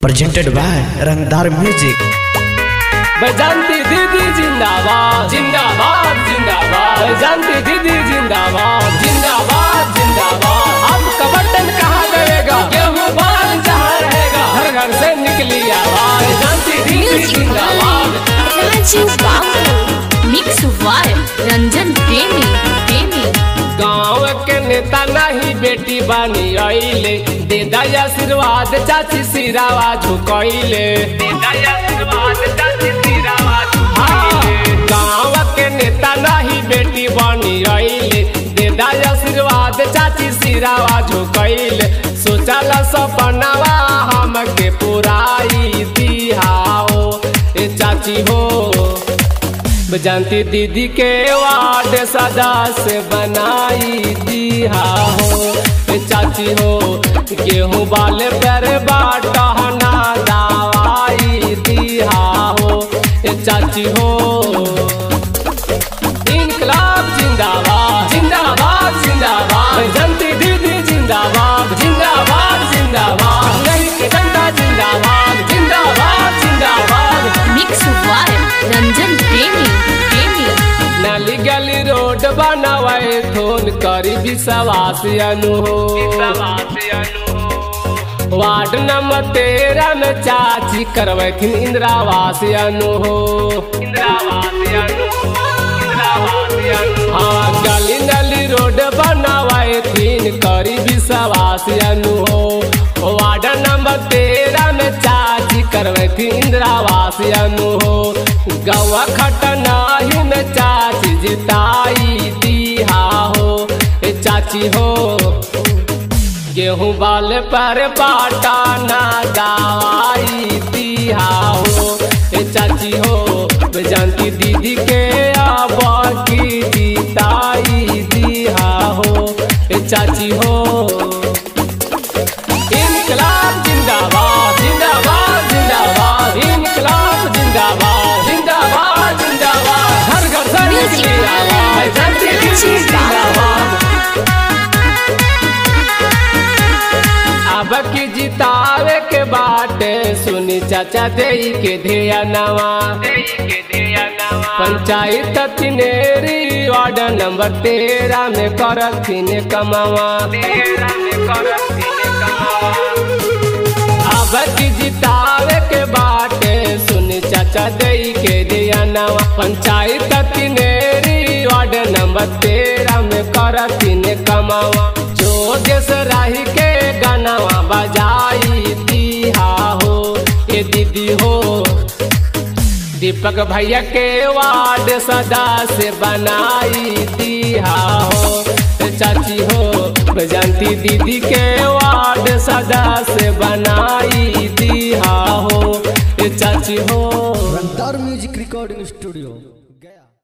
Presented by Rangdar Music. बजानती दीदी जिंदाबाद जिंदाबाद जिंदाबाद, बजानती दीदी जिंदाबाद जिंदाबाद जिंदाबाद। आपका बटन कहाँ गएगा, गेहूं बाल जहाँ रहेगा, घर घर से निकली आवाज, बजानती दीदी जिंदाबाद। मिक्स वाय रंजन प्रेमी प्रेमी। गाँव के नेता नहीं बेटी बनी आइले, दे दया आशीर्वाद चाची सिरावा झुकइले, दे दया आशीर्वाद चाची सिरावा झुकइले। गाँव के नेता नहीं बेटी बनी आइले, दे दया आशीर्वाद चाची सिरावा झुकइले। सोचल सपनावा हमके पुराई दिहाओ ए चाची हो, बजानती दीदी के वार्ड सदा से बनाई दिया हो चाची हो। गेहूं बाले पर बाटना दवाई दिया हो चाची हो। इनकलाब जिंदाबाद जिंदाबाद जिंदाबाद, बजानती दीदी जिंदाबाद जिंदाबाद जिंदाबाद, नहीं के डंडा जिंदाबाद जिंदाबाद जिंदाबाद। मिक्स वाय रंजन प्रेमी प्रेमी। नाली गली रोड बनावे थोन करी विश्वास अनु हो, वार्ड नंबर 13 में चाची करवैथिन इंदिरावास अनु हो। हाँ गली नली रोड बनावे थीन करी विश्वास अनु हो, वार्ड नंबर 13 में चाची करवैथिन इंदिरावास अनु हो। गवा खटनाही में चाची जिताई दिहा हो चाची हो। गेहूं बाल पर बाटना दवाई दिहा हो चाची हो, बजानती दीदी के अब की जिताई दिहा हो चाची हो। इनकलाब जिंदाबाद जिंदाबाद जिंदाबाद, इनकलाब जिंदाबाद जिंदाबाद जिंदाबाद, घर घर से निकली आवाज, बजानती दीदी जिंदाबाद। अब की जितावे के बाटे सुनी चाचा देई के धिया नवा, पंचायत तिनेरी वार्ड नंबर 13 में करथिन कमावा। अब की जितावे के बाटे सुनी चाचा देई के धिया नवा, पंचायत तिनेरी वार्ड नंबर 13 में करथिन कमावा। जो देश राही के गानावा बजाई दिहा हो ये दीदी हो। दीपक भैया के वार्ड सदा से बनाई दिहा हो चाची हो, बजानती दीदी के वार्ड सदा से बनाई दिहा हो चाची हो। रंगदार म्यूजिक रिकॉर्डिंग स्टूडियो गया।